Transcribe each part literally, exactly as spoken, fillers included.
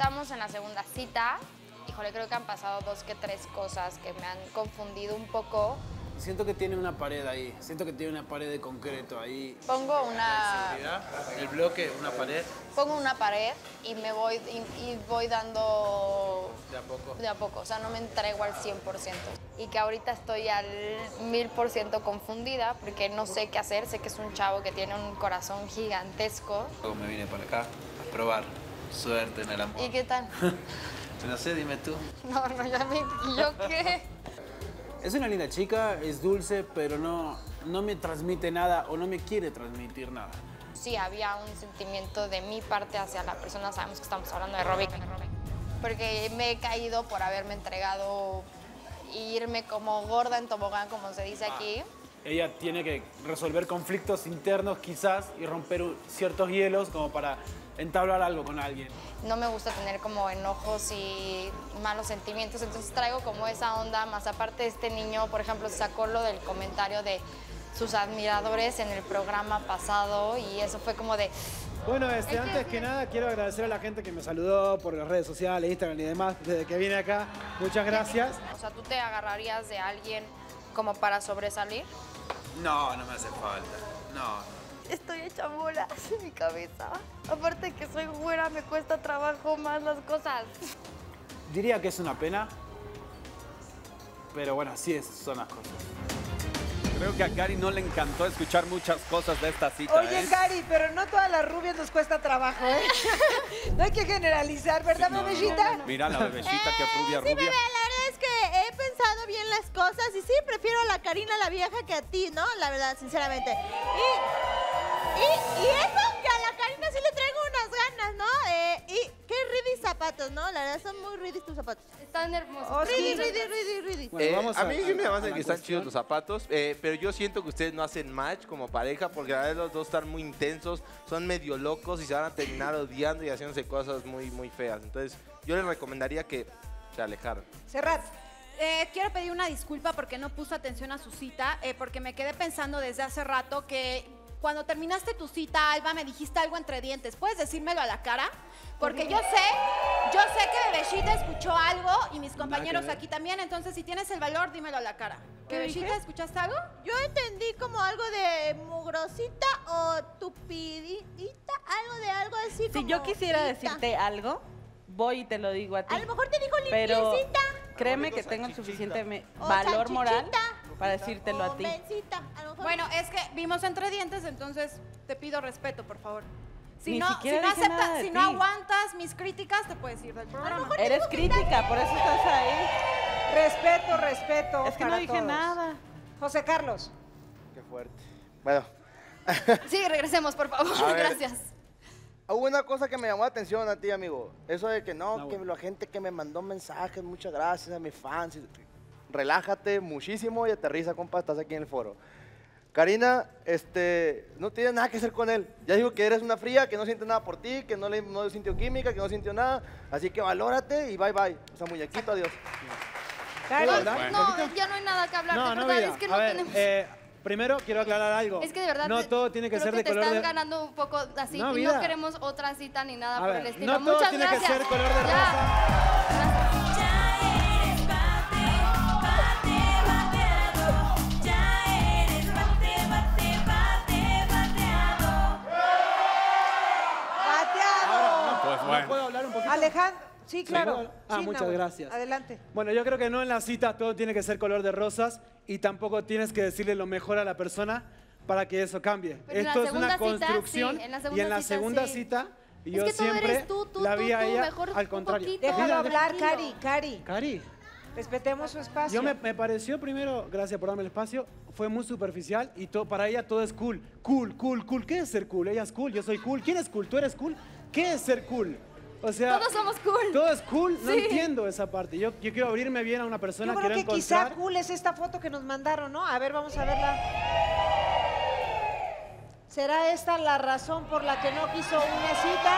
estamos en la segunda cita. Híjole, creo que han pasado dos que tres cosas que me han confundido un poco. Siento que tiene una pared ahí, siento que tiene una pared de concreto ahí. Pongo una... El bloque, una pared. Pongo una pared y me voy, y, y voy dando... De a poco. De a poco, o sea, no me entrego al cien por ciento. Y que ahorita estoy al mil por ciento confundida porque no sé qué hacer. Sé que es un chavo que tiene un corazón gigantesco. Luego me vine para acá a probar suerte en el amor. ¿Y qué tal? No sé, dime tú. No, no, ya me... ¿Y yo qué? Es una linda chica, es dulce, pero no, no me transmite nada o no me quiere transmitir nada. Sí, había un sentimiento de mi parte hacia la persona. Sabemos que estamos hablando de Robbie. Porque me he caído por haberme entregado e irme como gorda en tobogán, como se dice aquí. Ella tiene que resolver conflictos internos quizás y romper ciertos hielos como para entablar algo con alguien. No me gusta tener como enojos y malos sentimientos, entonces traigo como esa onda, más aparte este niño, por ejemplo, sacó lo del comentario de sus admiradores en el programa pasado y eso fue como de... Bueno, este, antes que nada quiero agradecer a la gente que me saludó por las redes sociales, Instagram y demás, desde que vine acá. Muchas gracias. O sea, ¿tú te agarrarías de alguien como para sobresalir? No, no me hace falta. No. Estoy hecha bolas en mi cabeza. Aparte de que soy güera, me cuesta trabajo más las cosas. Diría que es una pena, pero bueno, así es, son las cosas. Creo que a Cari no le encantó escuchar muchas cosas de esta cita. Oye, ¿eh? Cari, pero no todas las rubias nos cuesta trabajo, ¿eh? No hay que generalizar, ¿verdad, Sí, no, bebecita? no, no. Mira la bebecita que es rubia, Sí, rubia. bebé, la verdad es que he pensado bien las cosas y sí, prefiero a la Karina, la vieja, que a ti, ¿no? La verdad, sinceramente. Y, y, y eso, que a la Karina sí le traigo unas ganas, ¿no? Eh, y qué ridis zapatos, ¿no? La verdad, son muy ridis tus zapatos. Están hermosos. Oh, ridis, ridis, ridis, ridis. Bueno, Eh, vamos a, a- mí sí me a- a pasa la que están cuestión. chidos los zapatos, eh, pero yo siento que ustedes no hacen match como pareja porque a veces los dos están muy intensos, son medio locos y se van a terminar odiando y haciéndose cosas muy, muy feas. Entonces, yo les recomendaría que se alejaran. Serrat. Eh, quiero pedir una disculpa porque no puse atención a su cita, eh, porque me quedé pensando desde hace rato que cuando terminaste tu cita, Alba, me dijiste algo entre dientes. ¿Puedes decírmelo a la cara? Porque yo sé, yo sé que Bebecita escuchó algo y mis compañeros aquí también, entonces si tienes el valor, dímelo a la cara. ¿Qué Bebecita, dije? ¿escuchaste algo? Yo entendí como algo de mugrosita o tupidita, algo de algo así como... Si yo quisiera ita. decirte algo, voy y te lo digo a ti. A lo mejor te dijo Pero limpiecita. créeme que tengo el suficiente me- O valor moral salchichita. para decírtelo O a ti. mencita, a lo mejor. Bueno, es que vimos entre dientes, entonces te pido respeto, por favor. Si Ni no, si siquiera no dije nada aceptas, de si ti. no aguantas mis críticas, te puedes ir del programa. Eres crítica, por eso estás ahí. Respeto, respeto. Es que no para dije todos. nada. José Carlos. Qué fuerte. Bueno, Sí, regresemos, por favor. A ver. Gracias. hubo una cosa que me llamó la atención a ti, amigo. Eso de que no, No, que bueno. la gente que me mandó mensajes, muchas gracias a mis fans. Relájate muchísimo y aterriza, compa, estás aquí en el foro. Karina, este, no tiene nada que hacer con él. Ya dijo que eres una fría, que no siente nada por ti, que no le no sintió química, que no sintió nada. Así que valórate y bye bye. O sea, muñequito, adiós. Cari. No, ¿verdad? no, ya no hay nada que hablar, No, de no, verdad, vida. es que A no ver, tenemos... eh, primero quiero aclarar algo. Es que de verdad... No todo tiene que creo ser de te color estás de... ganando un poco así No, y vida. no queremos otra cita ni nada A por ver, el estilo. no todo Muchas tiene que gracias. ser color de Ya. rosa. Gracias. Ya eres bate, bate, bateado. Ya eres bate, bate, bate, bateado. Bateado. Pues ¿No bueno. puedo hablar un poquito? Alejandro. Sí, claro. ¿puedo? Ah, Sí, muchas Nahuel. gracias. Adelante. Bueno, yo creo que no en las citas todo tiene que ser color de rosas y tampoco tienes que decirle lo mejor a la persona para que eso cambie. Pero en la Esto es una segunda cita, construcción sí, en la y segunda en la cita, segunda sí. cita Es yo que todo siempre eres tú, tú, la tú, vi a tú, ella mejor al un contrario. poquito. Déjalo Mira, hablar, tranquilo. Cari, Cari. Cari, Respetemos su espacio. yo me, me pareció primero, gracias por darme el espacio, fue muy superficial y to- para ella todo es cool. Cool, cool, cool. ¿Qué es ser cool? Ella es cool, yo soy cool. ¿Quién es cool? ¿Tú eres cool? ¿Qué es ser cool? O sea, Todos somos cool. todo es cool. No Sí. entiendo esa parte. Yo, yo quiero abrirme bien a una persona, Yo creo quiero que quizá encontrar... cool es esta foto que nos mandaron, ¿no? A ver, vamos a verla. ¿Será esta la razón por la que no quiso una cita?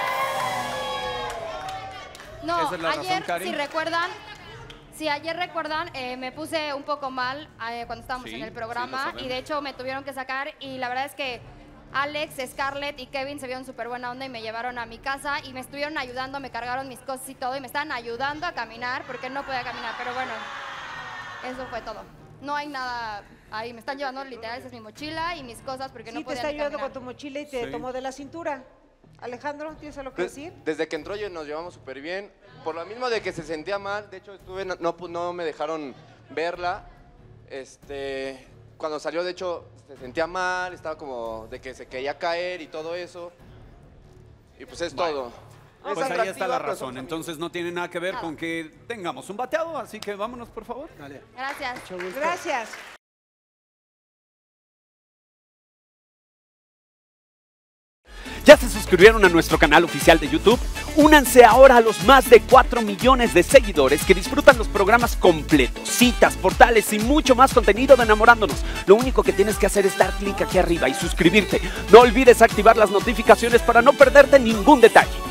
No, ¿Esa es la razón, ayer, Cari? si recuerdan, si ayer recuerdan, eh, me puse un poco mal eh, cuando estábamos Sí, en el sí, programa lo sabemos. y de hecho me tuvieron que sacar y la verdad es que Alex, Scarlett y Kevin se vieron súper buena onda y me llevaron a mi casa y me estuvieron ayudando, me cargaron mis cosas y todo y me estaban ayudando a caminar porque no podía caminar, pero bueno, eso fue todo. No hay nada ahí, me están llevando literal, esa es mi mochila y mis cosas porque Sí, no te podía está ni ayudando caminar. con tu mochila y te Sí. tomó de la cintura. Alejandro, ¿tienes algo que De- decir? Desde que entró yo nos llevamos súper bien. Por lo mismo de que se sentía mal, de hecho estuve, no, no, no me dejaron verla. Este, cuando salió, de hecho, se sentía mal, estaba como de que se quería caer y todo eso. Y pues es Bueno. todo. Es Pues ahí está atractiva, la pero razón. somos amigos. Entonces no tiene nada que ver con que tengamos un bateado, así que vámonos, por favor. Dale. Gracias. Gracias. ¿Ya se suscribieron a nuestro canal oficial de YouTube? Únanse ahora a los más de cuatro millones de seguidores que disfrutan los programas completos, citas, portales y mucho más contenido de Enamorándonos. Lo único que tienes que hacer es dar clic aquí arriba y suscribirte. No olvides activar las notificaciones para no perderte ningún detalle.